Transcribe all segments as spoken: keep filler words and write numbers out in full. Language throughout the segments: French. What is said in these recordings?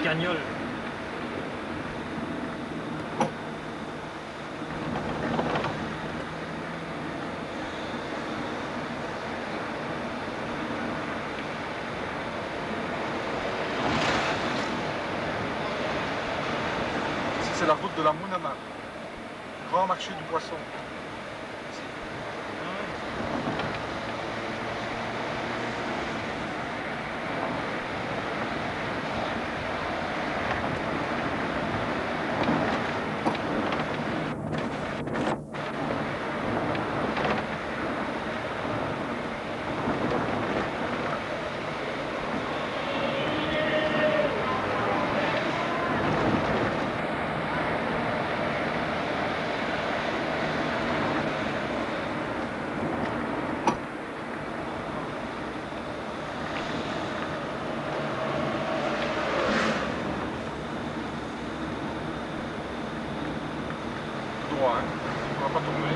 cagnole. C'est la route de la Mounama, grand marché du poisson. Droit, hein. On va pas tourner.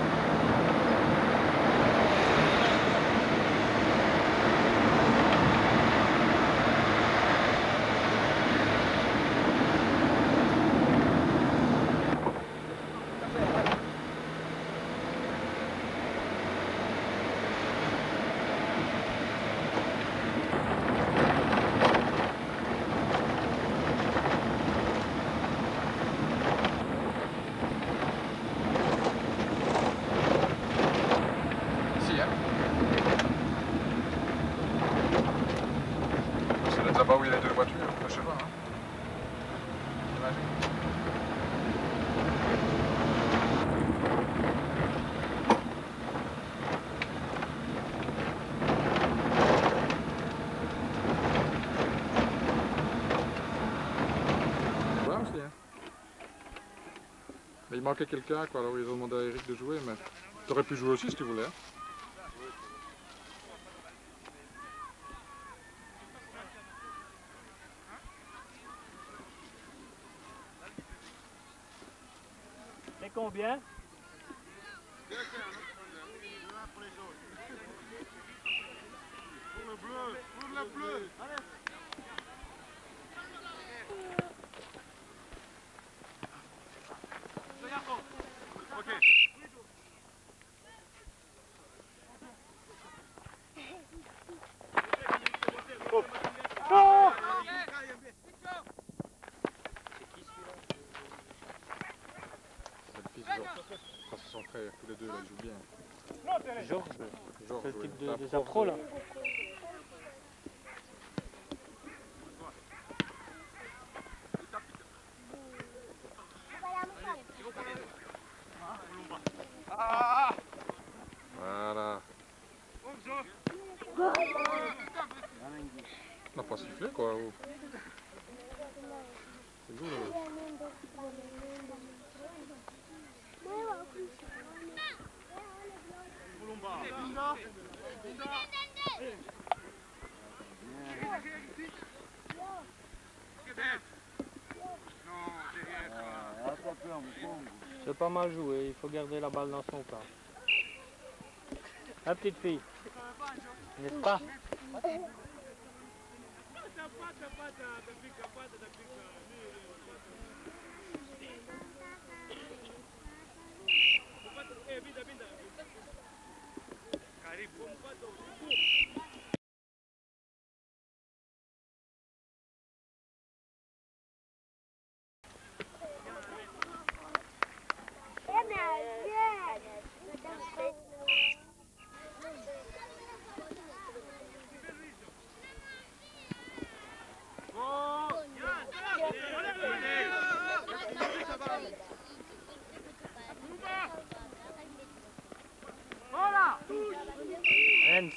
C'est là-bas où il y a les deux voitures, je sais pas. Hein. Ouais, aussi, hein. Mais il manquait quelqu'un, quoi, alors ils ont demandé à Eric de jouer, mais tu aurais pu jouer aussi si tu voulais. Hein. C'est combien? Pour le bleu, pour le bleu. Allez. Ok. Oh. Oh. Ça, c'est son frère, tous les deux, là, ils jouent bien. Georges, Georges, c'est le oui. type de, des afros là. Voilà. On n'a pas sifflé, quoi. C'est cool, là. C'est pas mal joué, il faut garder la balle dans son camp. La petite fille, n'est-ce pas? Hens.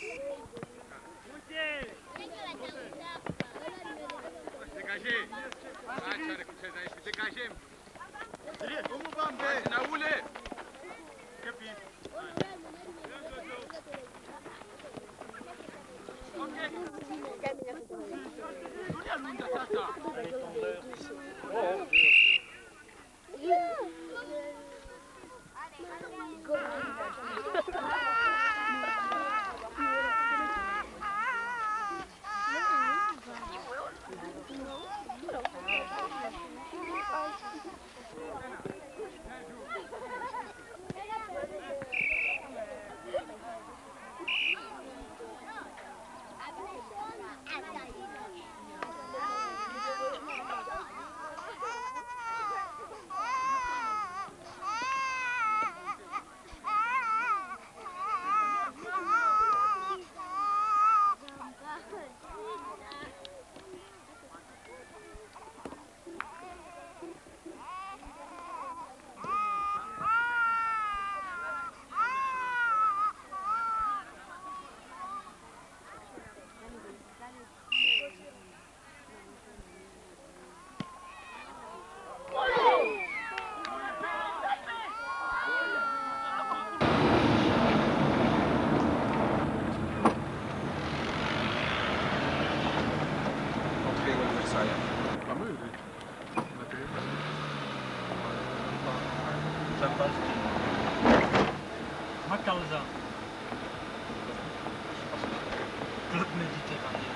Dégagez. Dégagez. Como vamos ver? Na ule. Capi. causa. Club méditerranéen.